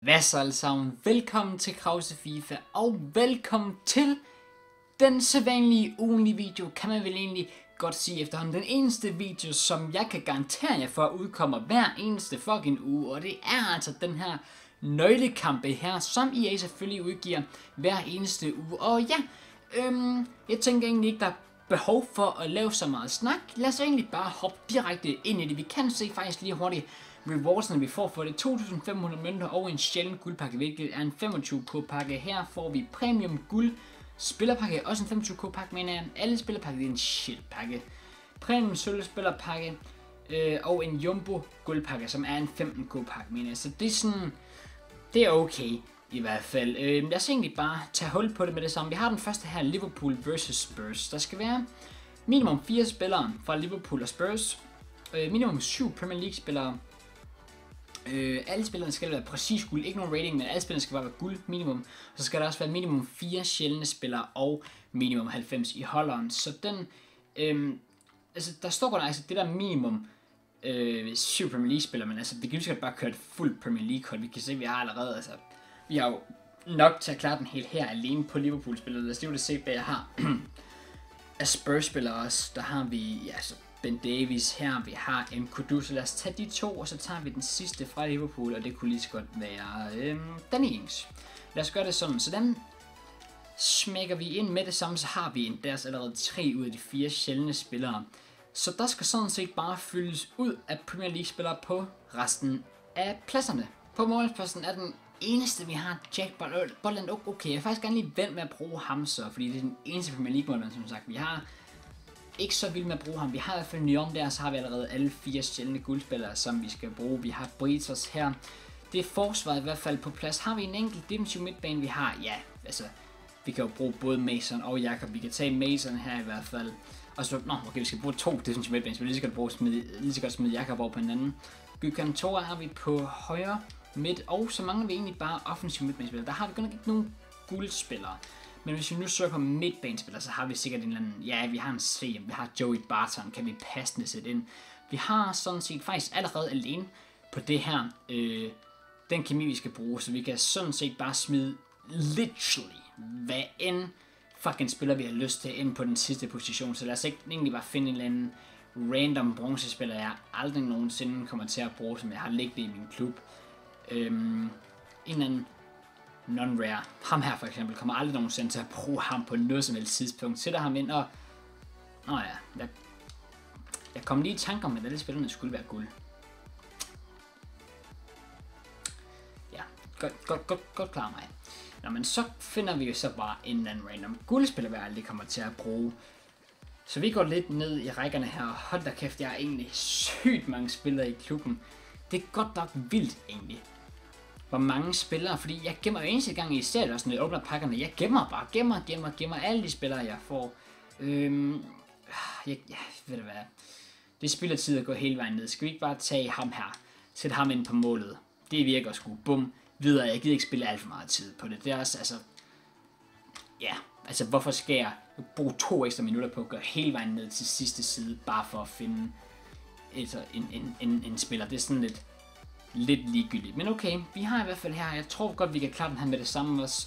Hvad så alle sammen? Velkommen til Krause FIFA, og velkommen til den sædvanlige ugenlige video, kan man vel egentlig godt sige efterhånden. Den eneste video, som jeg kan garantere jer for udkommer hver eneste fucking uge, og det er altså den her nøglekampe her, som EA selvfølgelig udgiver hver eneste uge. Og ja, jeg tænker egentlig ikke, der er behov for at lave så meget snak. Lad os egentlig bare hoppe direkte ind i det. Vi kan se faktisk lige hurtigt rewardsene vi får for det. 2.500 mønter og en sjælden guldpakke, hvilket er en 25k pakke. Her får vi premium guld spillerpakke, også en 25k pakke, men alle spillerpakke er en shit pakke. Premium sølv spillerpakke og en jumbo guldpakke, som er en 15k pakke, mener jeg. Så det er sådan, det er okay i hvert fald. Lad os egentlig bare tage hul på det med det samme. Vi har den første her, Liverpool vs Spurs. Der skal være minimum 4 spillere fra Liverpool og Spurs. Minimum 7 Premier League spillere. Alle spillerne skal være præcis guld, ikke nogen rating, men alle spillerne skal bare være guld minimum. Så skal der også være minimum 4 sjældne spillere og minimum 90 i holderen. Så den, altså der står godt altså det der minimum 7 Premier League spillere, men altså vi kan jo bare køre et fuldt Premier League hold. Vi kan se, at vi har allerede, altså vi har jo nok til at klare den helt her alene på Liverpool spillere. Lad os lige se, hvad jeg har af Spurs spillere også. Der har vi, ja, så Ben Davies her, vi har Mkudu, så lad os tage de to, og så tager vi den sidste fra Liverpool, og det kunne lige så godt være Danny Ings. Lad os gøre det sådan, så den smækker vi ind med det samme, så har vi deres allerede 3 ud af de 4 sjældne spillere. Så der skal sådan set bare fyldes ud af Premier League spillere på resten af pladserne. På målpladsen er den eneste vi har Jack Butland. Okay, jeg vil faktisk gerne lige vente med at bruge ham så, fordi det er den eneste Premier League målmand, som sagt vi har. Ikke så vild med at bruge ham. Vi har i hvert fald Nyon der, så har vi allerede alle 4 sjældne guldspillere, som vi skal bruge. Vi har Britos her. Det er forsvaret i hvert fald på plads. Har vi en enkelt defensive midtbane, vi har? Ja, altså, vi kan jo bruge både Mason og Jakob. Vi kan tage Mason her i hvert fald. Og så, okay, vi skal bruge 2 defensive midtbanes, så vi lige så godt smide Jakob over på hinanden. Gykan Tora har vi på højre midt, og så mangler vi egentlig bare offensive midtbanespillere. Der har vi godt nok ikke nogen guldspillere. Men hvis vi nu søger på midtbanespillere, så har vi sikkert en eller anden, ja, vi har en CM, vi har Joey Barton, kan vi passende sætte ind. Vi har sådan set faktisk allerede alene på det her, den kemi vi skal bruge, så vi kan sådan set bare smide literally hvad end fucking spiller vi har lyst til ind på den sidste position. Så lad os ikke egentlig bare finde en eller anden random bronzespiller, jeg aldrig nogensinde kommer til at bruge, som jeg har liggende i min klub. En eller anden non-rare. Ham her for eksempel kommer aldrig nogensinde til at bruge ham på noget som helst tidspunkt. Sætter ham ind og... Nå ja, jeg kom lige i tanke om, at alle spillerne skulle være guld. Ja, godt klar mig. Nå, men så finder vi jo så bare en eller anden random guldspiller, vi aldrig kommer til at bruge. Så vi går lidt ned i rækkerne her. Hold da kæft, jeg har egentlig sygt mange spillere i klubben. Det er godt nok vildt egentlig. Hvor mange spillere, fordi jeg gemmer jo eneste gang i serien også, når jeg åbner pakkerne, jeg gemmer alle de spillere, jeg får. Ved du hvad, det spiller tid at gå hele vejen ned. Skal vi ikke bare tage ham her, sætte ham ind på målet? Det virker sgu, bum, videre, jeg gider ikke spille alt for meget tid på det. Det er også, altså, ja, altså hvorfor skal jeg bruge 2 ekstra minutter på at gå hele vejen ned til sidste side, bare for at finde en spiller? Det er sådan lidt ligegyldigt, men okay, vi har i hvert fald her, jeg tror godt vi kan klare den her med det samme også,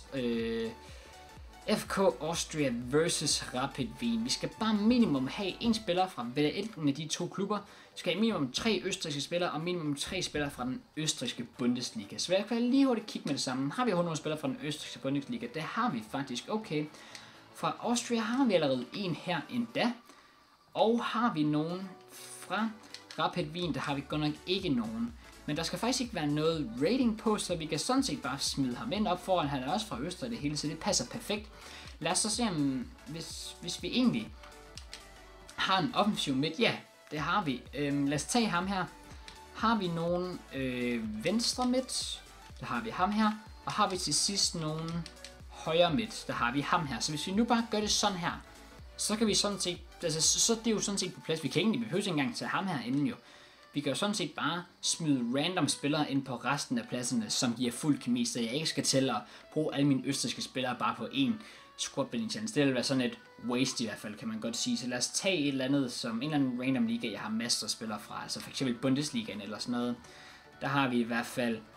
FK Austria vs Rapid Wien. Vi skal bare minimum have en spiller fra enten af de 2 klubber. Vi skal have minimum 3 østrigske spillere og minimum 3 spillere fra den østrigske Bundesliga. Så jeg kan lige hurtigt kigge med det samme. Har vi nogle spillere fra den østrigske Bundesliga? Det har vi faktisk, okay. Fra Austria har vi allerede en her endda. Og har vi nogen fra Rapid Wien? Der har vi godt nok ikke nogen. Men der skal faktisk ikke være noget rating på, så vi kan sådan set bare smide ham ind op foran. Han er også fra Østrig det hele, så det passer perfekt. Lad os så se, om hvis vi egentlig har en offensiv midt. Ja, det har vi. Lad os tage ham her. Har vi nogen venstre midt? Der har vi ham her. Og har vi til sidst nogen højre midt? Der har vi ham her. Så hvis vi nu bare gør det sådan her, så kan vi sådan set, altså så det er jo sådan set på plads. Vi behøver ikke engang tage ham her inden jo. Vi kan jo sådan set bare smide random spillere ind på resten af pladserne, som giver fuld kemi, så jeg ikke skal til at bruge alle mine østrigske spillere bare på én squad building chance. Det vil være sådan et waste i hvert fald, kan man godt sige. Så lad os tage et eller andet, som en eller anden random liga, jeg har masser af spillere fra, altså for eksempel Bundesligaen eller sådan noget. Der har vi i hvert fald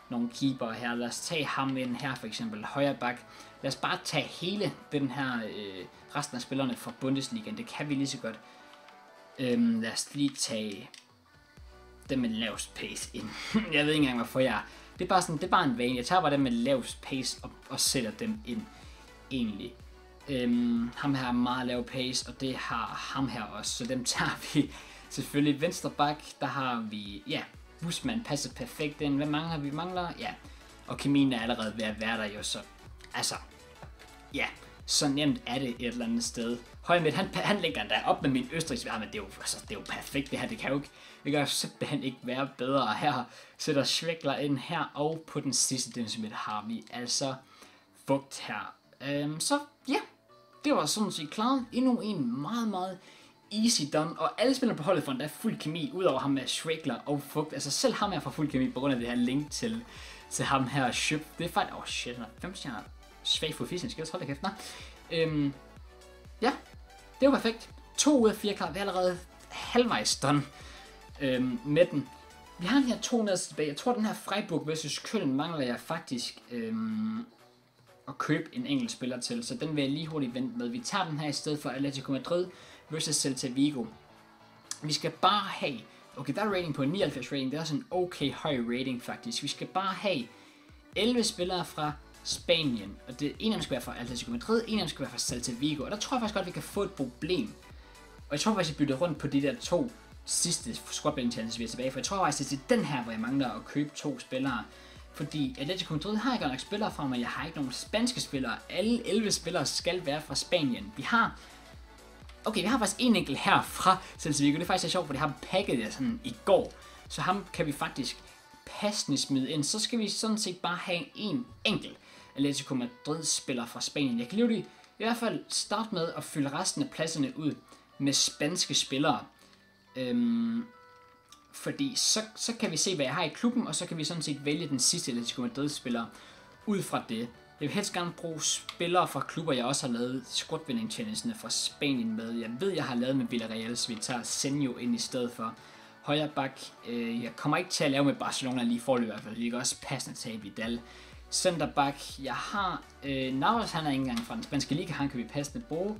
nogle keeper her. Lad os tage ham ind her, for eksempel højre bak. Lad os bare tage hele den her, resten af spillerne fra Bundesligaen. Det kan vi lige så godt. Lad os lige tage dem med lavest pace ind. Jeg ved ikke engang, hvorfor jeg... Det er bare sådan, det er bare en vane. Jeg tager bare dem med lavest pace og sætter dem ind, egentlig. Ham her er meget lav pace, og det har ham her også. Så dem tager vi selvfølgelig. Venstre bak, der har vi... Ja, Busman passer perfekt ind. Hvad mangler vi? Mangler... Ja. Og kemien er allerede ved at være der jo, så... Altså... Ja, så nemt er det et eller andet sted. Højmidt, han ligger der op med min østrigsvær, men det er jo perfekt det her. Det kan jo simpelthen ikke være bedre. Her sætter Schwegler ind her, og på den sidste Dennis har vi altså Vogt her. Så ja, det var sådan set klart. Endnu en meget, meget easy done, og alle spillere på holdet for en der er fuld kemi, udover ham med Schwegler og Vogt. Altså selv ham er fra fuld kemi på grund af det her link til ham her Schøb. Det er faktisk, shit, han er 5 stjerner. Svag for fysisk, skal jeg holde kæft, ja, det var perfekt. 2 ud af 4 klar, vi er allerede halvvejs done med den. Vi har den her 2 nederst tilbage. Jeg tror, den her Freiburg vs. Köln mangler jeg faktisk at købe en enkelt spiller til, så den vil jeg lige hurtigt vente med. Vi tager den her i stedet for Atletico Madrid vs. Celta Vigo. Vi skal bare have, okay, der er rating på 99 rating, det er også en okay høj rating faktisk. Vi skal bare have 11 spillere fra Spanien, og det ene af dem skal være fra Atletico Madrid, en af dem skal være fra Celta Vigo, og der tror jeg faktisk godt, at vi kan få et problem. Og jeg tror faktisk, at jeg bytter rundt på de der 2 sidste squad challenges, vi er tilbage, for jeg tror faktisk, at det er den her, hvor jeg mangler at købe 2 spillere. Fordi Atletico Madrid har ikke nok spillere fra mig, jeg har ikke nogen spanske spillere. Alle 11 spillere skal være fra Spanien. Vi har faktisk en enkelt her fra Celta Vigo, det er faktisk så sjovt, for det har pakket jeg sådan i går, så ham kan vi faktisk passende smide ind. Så skal vi sådan set bare have en enkelt Atletico Madrid spiller fra Spanien. Jeg kan lige i hvert fald starte med at fylde resten af pladserne ud med spanske spillere. Fordi så kan vi se, hvad jeg har i klubben, og så kan vi sådan set vælge den sidste Atletico Madrid spiller ud fra det. Jeg vil helst gerne bruge spillere fra klubber, jeg også har lavet squad-winning challengene fra Spanien med. Jeg ved, jeg har lavet med Villarreal, så vi tager Senjo ind i stedet for. Højre bak, jeg kommer ikke til at lave med Barcelona lige forløb i hvert fald. Vi kan også passende tage Vidal. Centerback, jeg har Navas, han er ikke engang fra den spanske liga, han kan vi passende bruge.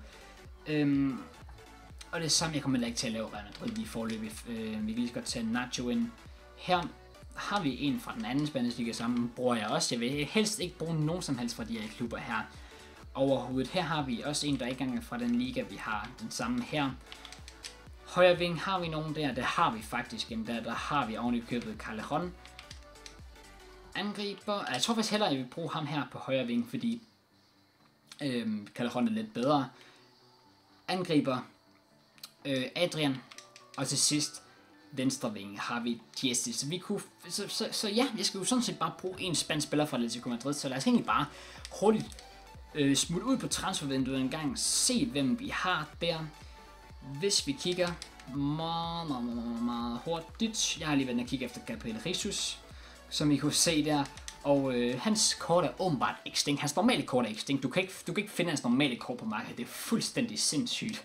Og det samme, jeg kommer ikke til at lave Real Madrid lige forløb. Vi kan lige så godt tage Nacho ind. Her har vi en fra den anden spanske liga, sammen bruger jeg også. Jeg vil helst ikke bruge nogen som helst fra de her klubber her overhovedet. Her har vi også en, der ikke engang er fra den liga, vi har den samme her. Højre ving, har vi nogen der? Det har vi faktisk en der har vi oven i købet Callejon. Angriber, jeg tror faktisk hellere, at jeg vil bruge ham her på højre ving, fordi Callejon er lidt bedre. Angriber, Adrian, og til sidst venstre ving har vi Jesse. Så vi kunne, så ja, jeg skal jo sådan set bare bruge en spansk spiller fra Atletico Madrid, så lad os egentlig bare hurtigt smutte ud på transfervinduet en gang, se hvem vi har der. Hvis vi kigger meget hurtigt, jeg har lige været og kigge efter Gabriel Jesus, som I kunne se der, og hans kort er åbenbart extinct. Hans normale kort er extinct. Du kan ikke finde hans normale kort på markedet. Det er fuldstændig sindssygt.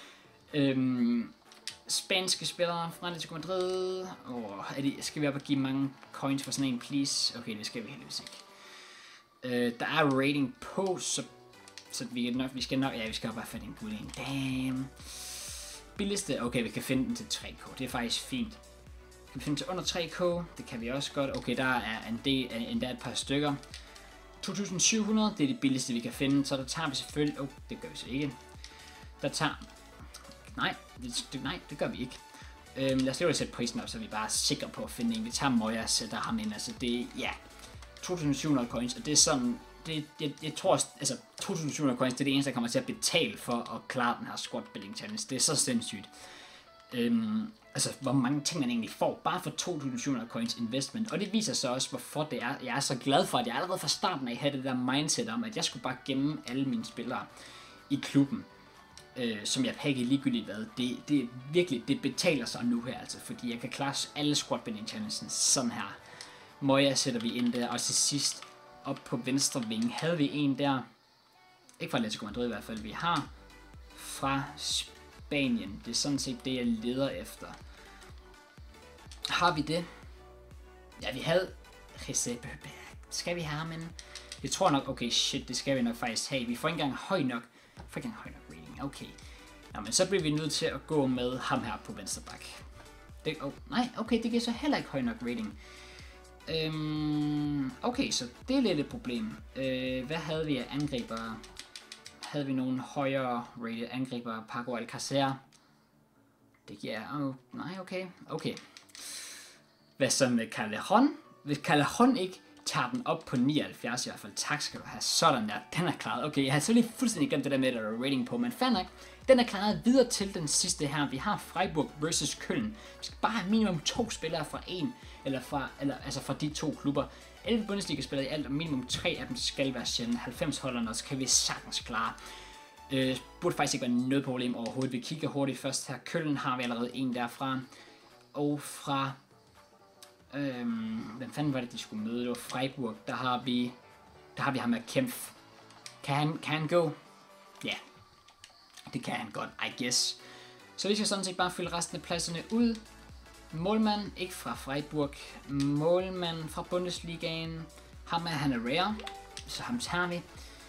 Spanske spillere fra Atletico Madrid. Skal vi op og give mange coins for sådan en, please? Okay, det skal vi heldigvis ikke. Der er rating på, så vi skal nok, ja, vi skal bare finde en god en. Damn. Billigste, okay, vi kan finde den til 3K. Det er faktisk fint. Kan vi finde til under 3K? Det kan vi også godt. Okay, der er endda et par stykker. 2700, det er det billigste, vi kan finde. Så der tager vi selvfølgelig... det gør vi så ikke. Der tager... Nej, det gør vi ikke. Lad os lige sætte prisen op, så vi bare er sikre på at finde en. Vi tager Moya, sætter ham ind. Altså det er... Ja, 2700 coins, og det er sådan... Jeg tror, altså 2700 coins, det er det eneste, der kommer til at betale for at klare den her squad building challenge. Det er så sindssygt. Altså, hvor mange ting man egentlig får, bare for 2700 coins investment. Og det viser så også, hvorfor det er, jeg er så glad for, at jeg allerede fra starten af havde det der mindset om, at jeg skulle bare gemme alle mine spillere i klubben. Som jeg pakkede ligegyldigt hvad. Det er virkelig, det betaler sig nu her, altså, fordi jeg kan klare alle squad building challenges sådan her. Moya sætter vi ind der, og til sidst op på venstre vinge havde vi en der, ikke fra Atletico Madrid i hvert fald, vi har fra Spanien. Det er sådan set det, jeg leder efter. Har vi det? Ja, vi havde Skal vi have ham en? Jeg tror nok, okay, shit, det skal vi nok faktisk have. Vi får ikke engang høj nok rating. Okay. Nå, men så bliver vi nødt til at gå med ham her på venstre bak. Nej, okay, det giver så heller ikke høj nok rating. Okay, så det er lidt et problem. Hvad havde vi af angribere? Havde vi nogle højere rated angribere? Paco Alcacer. Det giver... nej, okay. Hvad så med Callejon? Hvis Callejon ikke tager den op på 79 i hvert fald, tak skal du have. Sådan der, den er klaret. Okay, jeg har selvfølgelig fuldstændig glemt det der med, at der er rating på, men fair nok. Den er klaret videre til den sidste her. Vi har Freiburg versus Köln. Vi skal bare have minimum 2 spillere fra fra de 2 klubber. 11 Bundesliga-spillere i alt, og minimum 3 af dem skal være sjældent 90-holderne, og så kan vi sagtens klare. Burde faktisk ikke være noget problem overhovedet. Vi kigger hurtigt først her. Köln har vi allerede en derfra. Og fra... hvem fanden var det, de skulle møde? Det var Freiburg. Der har vi ham med Kempf. Kan han gå? Ja. Yeah. Det kan han godt, I guess. Så vi skal sådan set bare fylde resten af pladserne ud. Målmand, ikke fra Freiburg. Målmand fra Bundesligaen. Ham er han er rare. Så ham tager vi.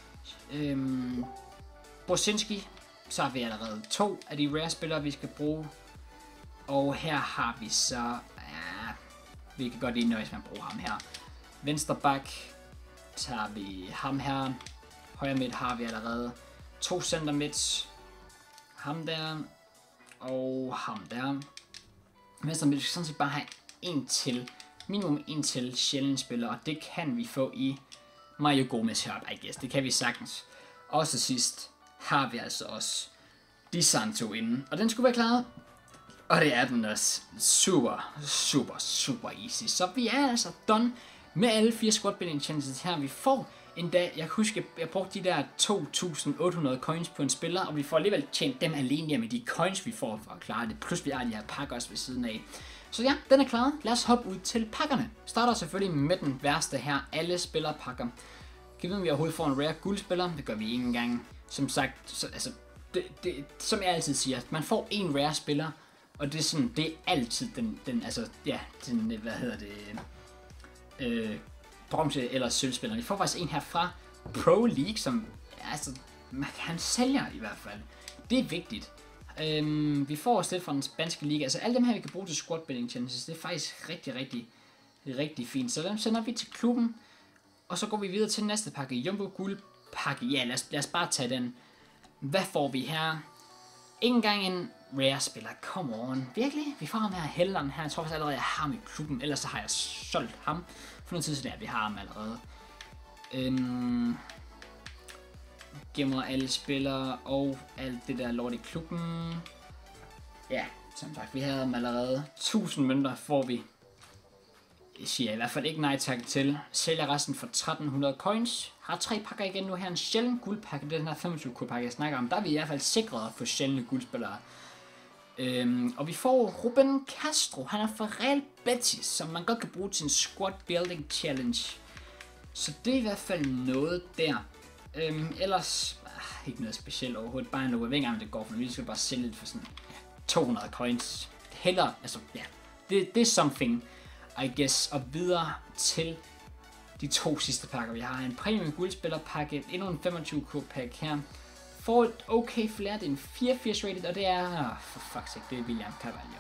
Bosinski. Så har vi allerede 2 af de rare spillere, vi skal bruge. Og her har vi så... vi kan godt lige nøjes med at bruge ham her. Venstre bak tager vi ham her. Højre midt har vi allerede 2 center midt. Ham der. Og ham der. Venstre midt skal sådan set bare have en til. Minimum en til sjældent spiller. Og det kan vi få i Mario Gomez her, I guess. Det kan vi sagtens. Og til sidst har vi altså også Di Santo inden. Og den skulle være klaret. Og det er den også super easy. Så vi er altså done med alle 4 squad building challenges her. Vi får endda, jeg kan huske, jeg brugte de der 2.800 coins på en spiller, og vi får alligevel tjent dem alene med de coins, vi får for at klare det. Plus vi har de her pakker også ved siden af. Så ja, den er klaret. Lad os hoppe ud til pakkerne. Starter selvfølgelig med den værste her. Alle spillerpakker. Kan vi vide, om vi overhovedet får en rare guldspiller? Det gør vi ikke engang. Som sagt, som jeg altid siger, man får en rare spiller. Og det er sådan, det er altid bronze eller sølvspiller. Vi får faktisk en her fra Pro League, som han sælger i hvert fald. Det er vigtigt. Vi får også lidt fra den spanske liga. Altså alle dem her, vi kan bruge til squad building challenges, det er faktisk rigtig fint. Så dem sender vi til klubben, og så går vi videre til næste pakke. Jumbo guldpakke. Ja, lad os bare tage den. Hvad får vi her? Ikke engang en rare spiller. Come on. Virkelig? Vi får ham her Helland her. Jeg tror faktisk allerede, jeg har ham i klubben. Ellers så har jeg solgt ham. For noget tid siden vi har ham allerede. Gemmer alle spillere og alt det der lort i klubben. Ja, som sagt, vi havde ham allerede. 1000 mønter får vi. Jeg siger i hvert fald ikke nej tak til. Sælger resten for 1300 coins. Har 3 pakker igen nu her. En sjælden guldpakke. Det er den her 25 guldpakke, jeg snakker om. Der er vi i hvert fald sikret at få sjældne guldspillere. Og vi får Ruben Castro. Han er fra Real Betis, som man godt kan bruge til en squad building challenge. Så det er i hvert fald noget der. Ellers ikke noget specielt overhovedet. Bare noget. Jeg ved ikke engang, det går, for vi skal bare sælge det for sådan 200 coins. Heller, altså ja. Det er something, I guess. Og videre til de 2 sidste pakker. Vi har en premium guldspillerpakke. Endnu en 25k pack her. Får et okay flere. Det er en 84 rated, og det er... for fuck's sake, det er William Carvalho.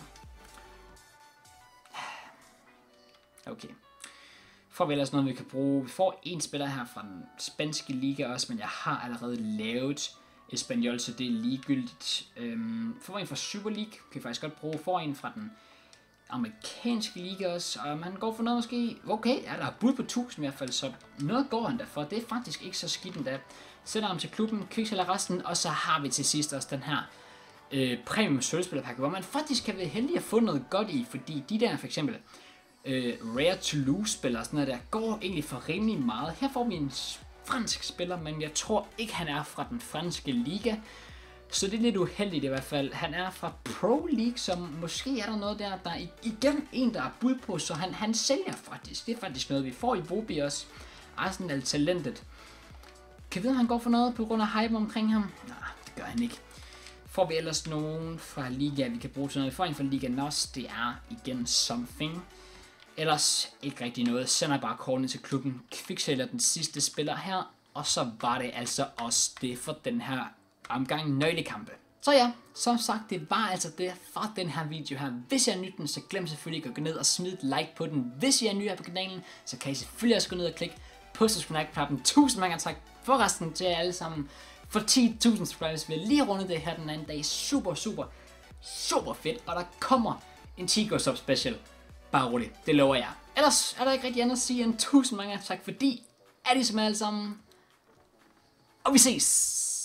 Okay. Får vi ellers noget, vi kan bruge. Vi får en spiller her fra den spanske liga også, men jeg har allerede lavet Espanyol, så det er ligegyldigt. Får en fra Super League, kan vi faktisk godt bruge. Får en fra den amerikanske liga også, og man går for noget måske. Okay, ja, der er bud på 1000 i hvert fald, så noget går han derfor. Det er faktisk ikke så skidt endda. Sætter ham til klubben, kviksælger resten, og så har vi til sidst også den her premium sølvspillerpakke, hvor man faktisk kan være heldig at få noget godt i, fordi de der for eksempel Rare Toulouse-spillere, sådan noget der, går egentlig for rimelig meget. Her får vi en fransk spiller, men jeg tror ikke, han er fra den franske liga. Så det er lidt uheldigt i hvert fald. Han er fra Pro League, som måske er der noget der er igen en, der er bud på, så han sælger faktisk. Det er faktisk noget, vi får i Vobi også. Arsenal-talentet. Kan vi vide, om han går for noget på grund af hype omkring ham? Nej, det gør han ikke. Får vi ellers nogen fra Liga, vi kan bruge til noget? Vi får en fra Liga NOS, det er igen something. ellers ikke rigtig noget. Sender bare kortene til klubben, kviksælger den sidste spiller her, og så var det altså også det for den her omgang nøglekampe. Så ja, som sagt, det var altså det fra den her video her. Hvis I har nydt den, så glem selvfølgelig ikke at gå ned og smide et like på den. Hvis I er nye her på kanalen, så kan I selvfølgelig også gå ned og klikke på subscribe-knappen. Tusind mange tak for resten til jer alle sammen. For 10.000 subscribers vil jeg lige runde det her den anden dag. Super fedt. Og der kommer en 10 sub special. Bare roligt, det lover jeg. Ellers er der ikke rigtig andet at sige end tusind mange tak, fordi er de som alle sammen. Og vi ses!